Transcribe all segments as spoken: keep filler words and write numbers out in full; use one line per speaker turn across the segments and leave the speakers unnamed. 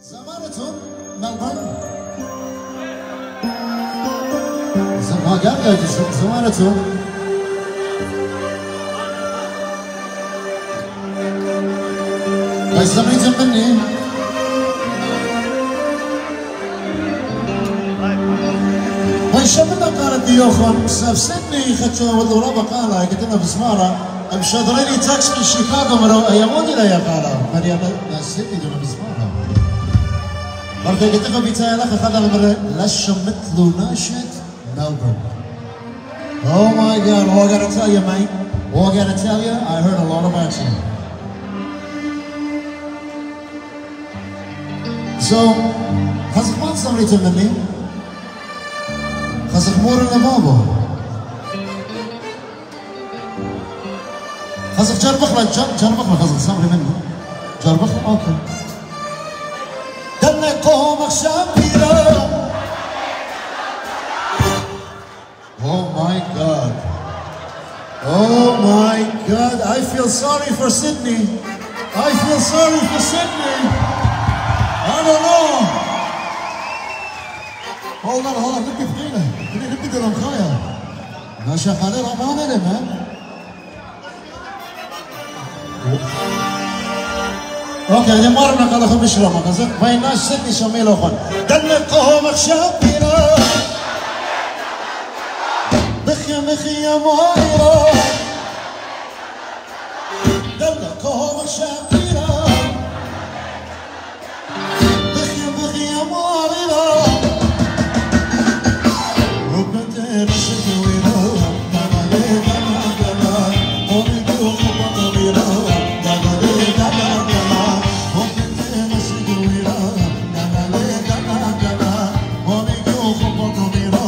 زمانتون ملبورن زمان قبل زمانتون بس زمانتون مني وين شبنا قالت ديوخون ساف سيدني خدتوا وضورا بقالة قلتنا بسمارة مشادريني تاكس من شيكاغو مرو اياموني لا يقالة مريم ناس سيدني دون بسمارة برضه قلت لكم بيتايا لك خذ المرة لش مثل ناشد ملبورن. Oh my God! All I gotta tell you, mate. All I gotta tell you, I heard a lot about you. So, خذك ما تصوري تمني؟ خذك مور النبابة. خذك جربخ لا جربخ لا خذك صبري منه. جربخ أوكي. دلنا قومك شابيرا. Oh my God. Oh my God. I feel sorry for Sydney. I feel sorry for Sydney. I don't know. Hold on, hold on. Look at Fina. Look at them khaya. ما شغالة رمانة لما. اوكي أنا مرة نقول لكم مش رمانة. زين وين ناس Sydney شميل أخوان. دلنا قومك شابيرا. بخي مخي يا مايرا دلنا قومك شابيرا بخي مخي يا مايرا وبنتين شكويرا دلالي دلا دلا وبيدو خبطويرا دلالي دلا دلا وبنتين شكويرا دلالي دلا دلا وبيدو خبطويرا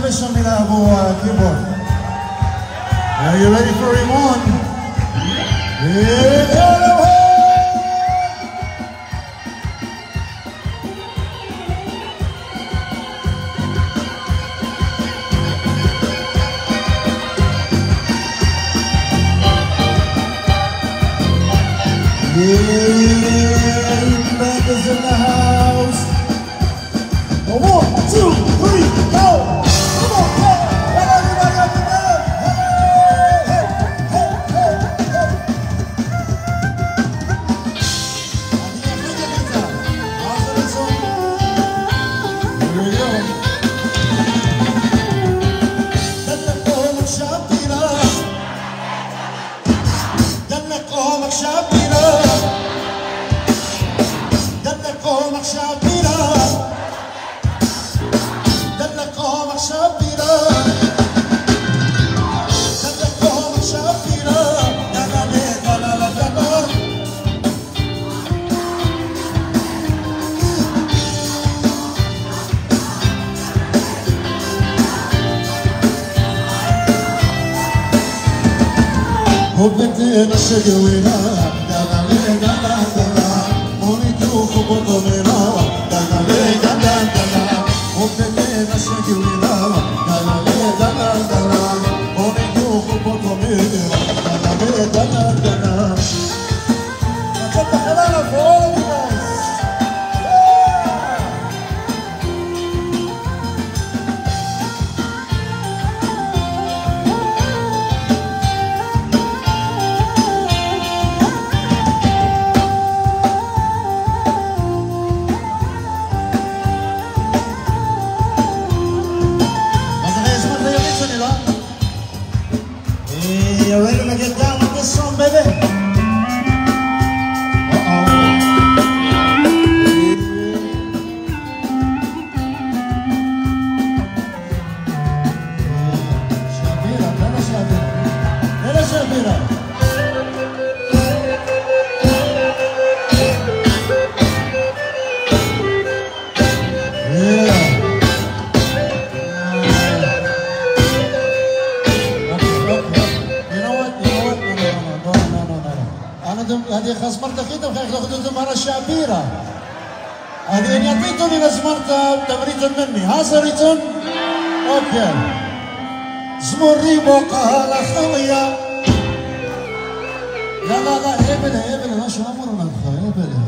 special nila ako uh, keyboard. Are you ready for Ramon? Yeah! Yeah, Mac is in the house. One, two, three, go! Come on, go! Everybody up together! Hey, hey, hey, hey, hey! Here we go. دلك شابيرة دلك قومك شابيرة دلك قومك شابيرة دلك قومك شابيرة دلك قومك شابيرة دلا لي دلا لا دلا حبتنا شجوينا دلا لي دلا دلا مونيكو خبطنا دلا لي دلا دلا حبتنا شجوينا دلا لي دلا دلا مونيكو خبطنا دلا لي دلا دلا أتبقى لنا فوق You ready to get down with this song, baby? Uh-oh. Shabira, Nana Shabira. Nana Shabira. Yeah. هذه خسمرت كده وخيك تاخذوا مرة شابيرة. هذه إن يعطيتوني لزمرت تمريتون مني. ها صريتون؟ أوكي. زمري بقى خويا. لا لا لا إبلة إبلة لا شو أمرنا الخا إبلة.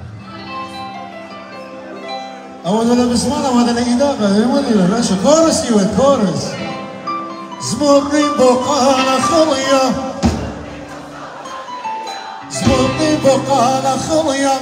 أول ولا بسمعنا هذا الإضافة يمدي لا شو كورس يود كورس. زمري بقى خويا. زمرني بقى خويا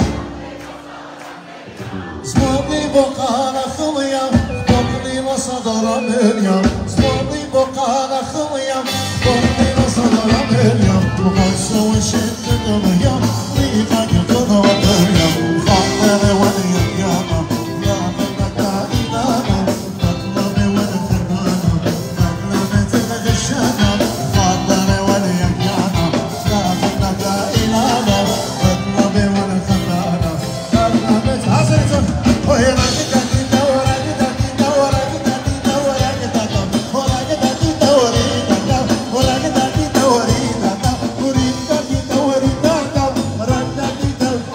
زمرني بقى خويا بقني وصدر منيا زمرني بقى خويا بقني وصدر منيا وقد سوي شد دنيا ليك يقضى ودنيا خاطر ولي ياما يا بلد إلانا مطلب والخربانة مطلب الغشانة خاطر ولي ياما يا بلد إلانا مطلب والخربانة مطلب حسنة وهي راكدة دورة كده دورة كده دورة كده ولا كده دورة كده ولا كده دورة كده وريدا دورة كده ردا كده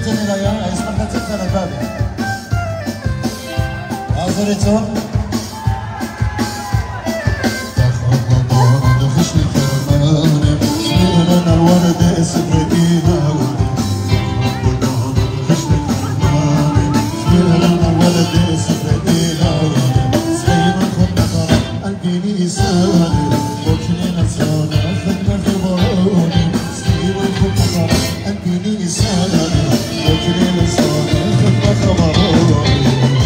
تني لا يا اسمع تتسنى بابي حاضرتون تخبطون دخشني كرماني سنين الورد سفرقينا تخبطون دخشني كرماني سنين الورد سفرقينا سنين الخطة قلبي لساني وكلنا سانا خدنا ثباني سنين الخطة قلبي لساني وكلنا سانا خدنا ثباني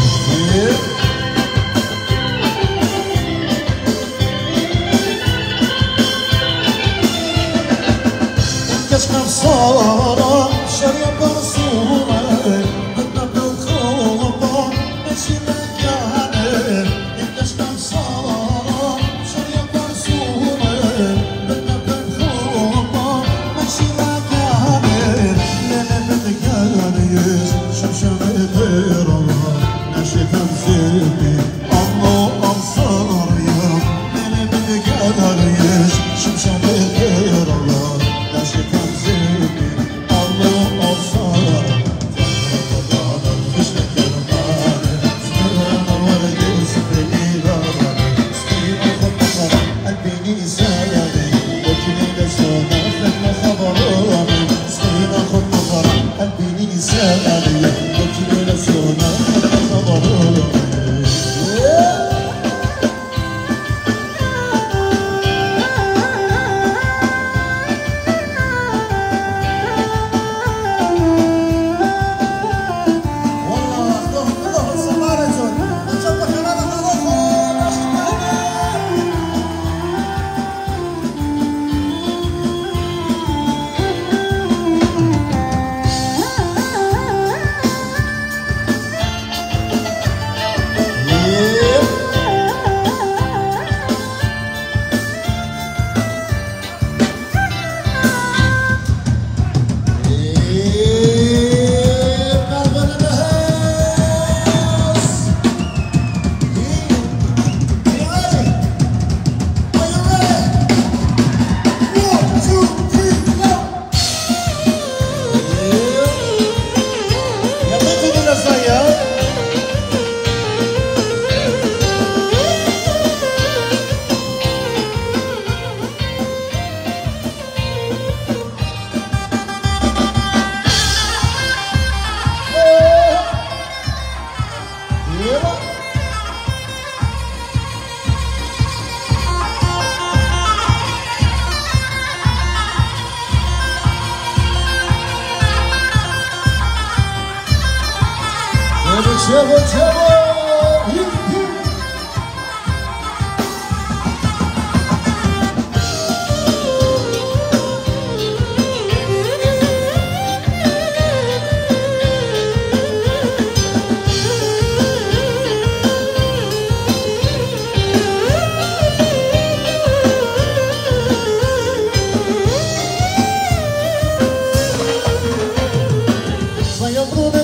كشف صارة شرية برسومة بدنا بالخوضة ماشي مكانة كشف صارة شرية برسومة بدنا بالخوضة ماشي مكانة لنا بتقاريش شمشم غير الله ناشف مزيدي الله أبصار يا لنا بتقاريش شمشم غير الله ناشف Chavo, chavo, Soy otro